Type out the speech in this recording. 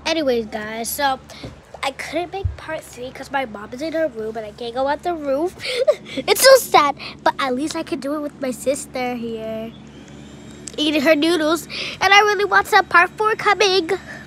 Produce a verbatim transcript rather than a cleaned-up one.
Anyways, guys, so I couldn't make part three because my mom is in her room and I can't go out the roof. It's so sad, but at least I can do it with my sister here, eating her noodles. And I really want some part four coming.